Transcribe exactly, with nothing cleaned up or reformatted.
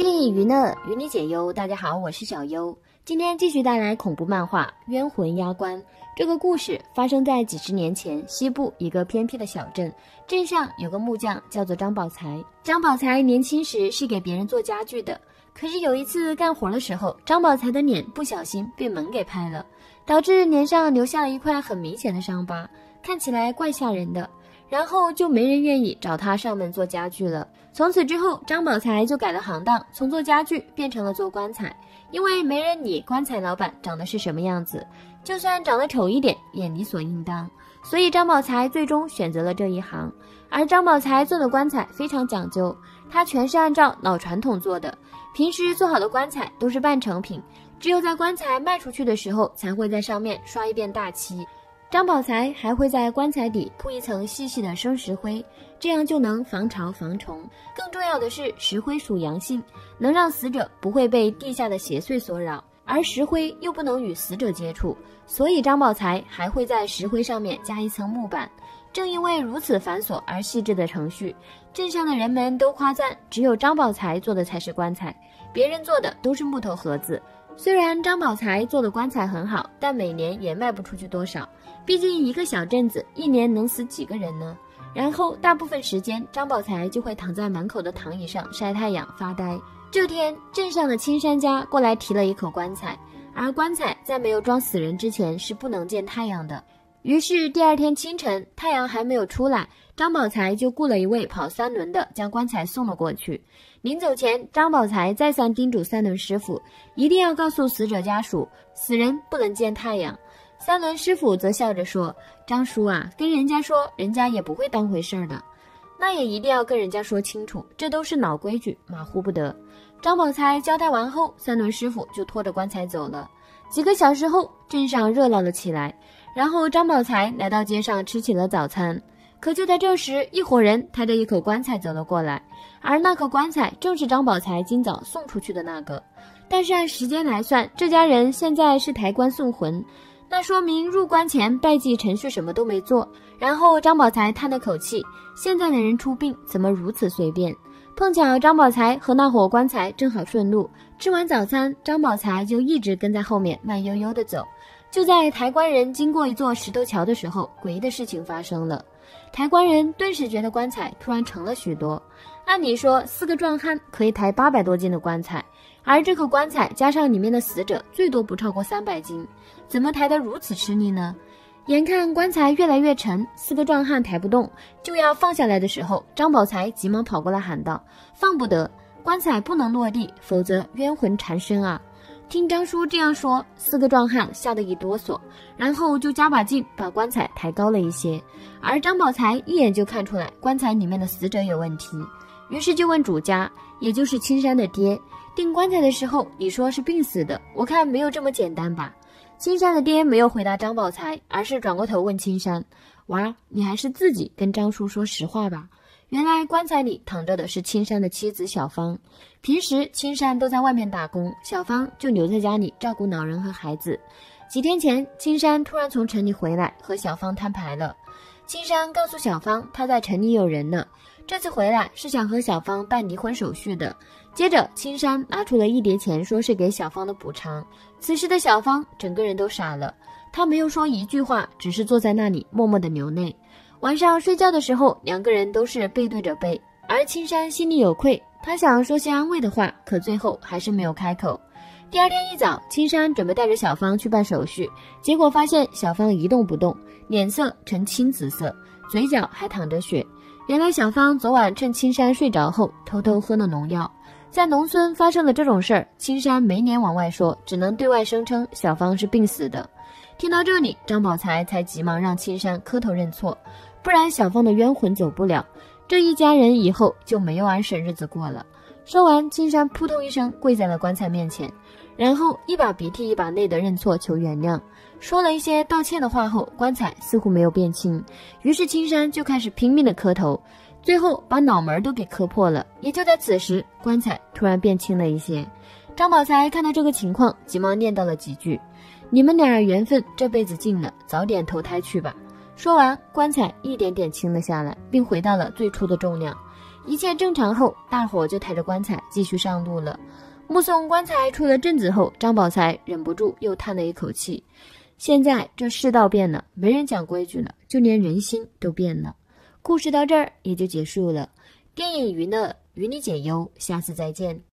意娱乐，与你解忧。大家好，我是小优，今天继续带来恐怖漫画《冤魂压关》。这个故事发生在几十年前，西部一个偏僻的小镇，镇上有个木匠叫做张宝才。张宝才年轻时是给别人做家具的，可是有一次干活的时候，张宝才的脸不小心被门给拍了，导致脸上留下了一块很明显的伤疤，看起来怪吓人的。然后就没人愿意找他上门做家具了。从此之后，张宝才就改了行当，从做家具变成了做棺材，因为没人理棺材老板长得是什么样子，就算长得丑一点也理所应当，所以张宝才最终选择了这一行。而张宝才做的棺材非常讲究，他全是按照老传统做的，平时做好的棺材都是半成品，只有在棺材卖出去的时候才会在上面刷一遍大漆。张宝才还会在棺材底铺一层细细的生石灰，这样就能防潮防虫。更重要的是，石灰属阳性，能让死者不会被地下的邪祟所扰，而石灰又不能与死者接触，所以张宝才还会在石灰上面加一层木板。正因为如此繁琐而细致的程序，镇上的人们都夸赞，只有张宝才做的才是棺材，别人做的都是木头盒子。虽然张宝才做的棺材很好，但每年也卖不出去多少，毕竟一个小镇子一年能死几个人呢？然后大部分时间张宝才就会躺在门口的躺椅上晒太阳发呆。这天，镇上的青山家过来提了一口棺材，而棺材在没有装死人之前是不能见太阳的。于是第二天清晨，太阳还没有出来，张宝才就雇了一位跑三轮的将棺材送了过去。临走前，张宝才再三叮嘱三轮师傅一定要告诉死者家属，死人不能见太阳。三轮师傅则笑着说，张叔啊，跟人家说，人家也不会当回事儿的。那也一定要跟人家说清楚，这都是老规矩，马虎不得。张宝才交代完后，三轮师傅就拖着棺材走了。几个小时后，镇上热闹了起来，然后张宝才来到街上吃起了早餐。可就在这时，一伙人抬着一口棺材走了过来，而那口棺材正是张宝才今早送出去的那个。但是按时间来算，这家人现在是抬棺送魂，那说明入棺前拜祭程序什么都没做。然后张宝才叹了口气，现在的人出殡怎么如此随便？碰巧张宝才和那伙棺材正好顺路，吃完早餐，张宝才就一直跟在后面慢悠悠地走。就在抬棺人经过一座石头桥的时候，诡异的事情发生了。抬棺人顿时觉得棺材突然沉了许多。按理说四个壮汉可以抬八百多斤的棺材，而这口棺材加上里面的死者最多不超过三百斤，怎么抬得如此吃力呢？眼看棺材越来越沉，四个壮汉抬不动，就要放下来的时候，张宝才急忙跑过来喊道，放不得，棺材不能落地，否则冤魂缠身啊。听张叔这样说，四个壮汉吓得一哆嗦，然后就加把劲把棺材抬高了一些。而张宝才一眼就看出来棺材里面的死者有问题，于是就问主家，也就是青山的爹，订棺材的时候你说是病死的，我看没有这么简单吧。青山的爹没有回答张宝才，而是转过头问青山，娃，你还是自己跟张叔说实话吧。原来棺材里躺着的是青山的妻子小芳，平时青山都在外面打工，小芳就留在家里照顾老人和孩子。几天前，青山突然从城里回来，和小芳摊牌了。青山告诉小芳他在城里有人了，这次回来是想和小芳办离婚手续的。接着青山拿出了一叠钱，说是给小芳的补偿。此时的小芳整个人都傻了，她没有说一句话，只是坐在那里默默地流泪。晚上睡觉的时候，两个人都是背对着背，而青山心里有愧，他想说些安慰的话，可最后还是没有开口。第二天一早，青山准备带着小芳去办手续，结果发现小芳一动不动，脸色呈青紫色，嘴角还淌着血。原来小芳昨晚趁青山睡着后偷偷喝了农药。在农村发生了这种事儿，青山没脸往外说，只能对外声称小芳是病死的。听到这里，张宝才才急忙让青山磕头认错，不然小芳的冤魂走不了，这一家人以后就没有安生日子过了。说完，青山扑通一声跪在了棺材面前，然后一把鼻涕一把泪的认错求原谅。说了一些道歉的话后，棺材似乎没有变轻，于是青山就开始拼命的磕头，最后把脑门都给磕破了。也就在此时，棺材突然变轻了一些。张宝才看到这个情况，急忙念叨了几句，你们俩缘分这辈子尽了，早点投胎去吧。说完，棺材一点点轻了下来，并回到了最初的重量。 一切正常后，大伙就抬着棺材继续上路了。目送棺材出了镇子后，张宝才忍不住又叹了一口气。现在这世道变了，没人讲规矩了，就连人心都变了。故事到这儿也就结束了。电影娱乐，与你解忧，下次再见。